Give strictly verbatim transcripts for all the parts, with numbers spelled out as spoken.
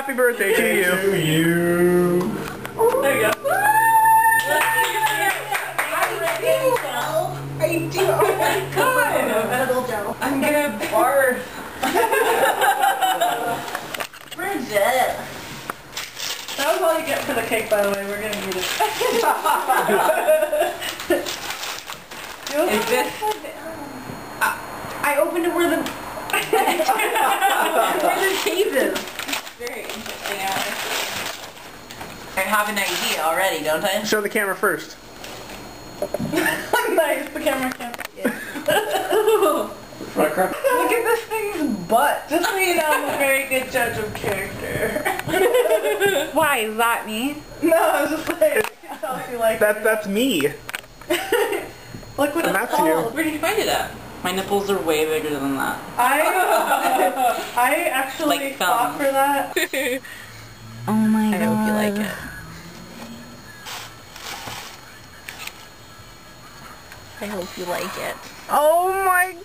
happy birthday to you. To you. There you go. I do. Oh my god. I'm gonna barf. Where's it? That was all you get for the cake, by the way. We're gonna eat it. Is this? I, I opened it where the where the tape is. Very interesting. I have an idea already, don't I? Show the camera first. Nice, the camera can't. Yeah. Look Look at this thing's butt. Just so you know, I'm a very good judge of character. Why, is that me? No, I was just like, I can tell if you like That, it. that's me. Look what And it's that's called. Where did you find it at? My nipples are way bigger than that. I, I actually Like fought thumb. for that. Oh my god. I hope you like it. I hope you like it. Oh my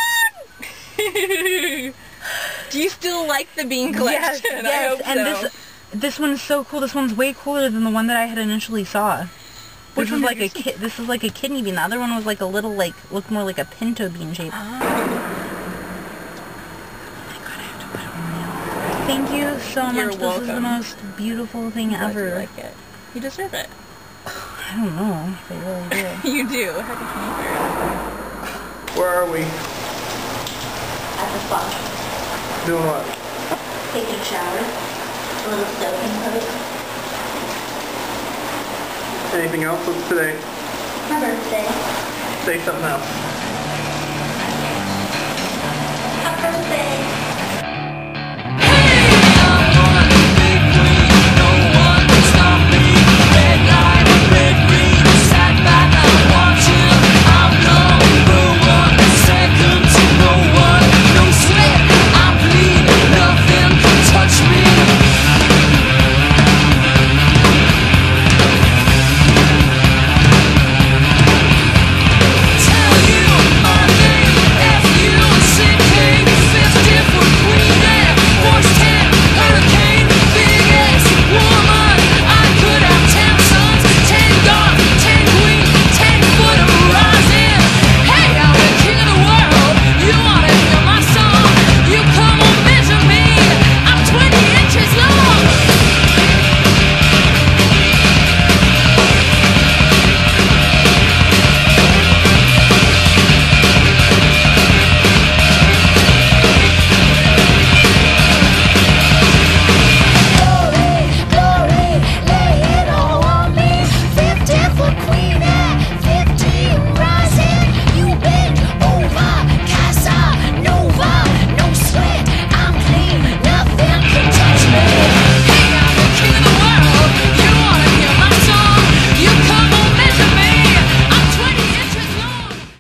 god! Do you still like the bean collection? Yes, yes, I hope and so. this this one's so cool. This one's way cooler than the one that I had initially saw. Which This one is did like you a see? ki this is like a kidney bean. The other one was like a little like looked more like a pinto bean shape. Thank you so You're much. This is the welcome. most beautiful thing Glad ever. you like it. You deserve it. I don't know. They really do. You do. Happy twenty-third. Where are we? At the spa. Doing what? Taking a shower. A little soaking pose. Anything else? What's today? My birthday. Say something else. Happy birthday.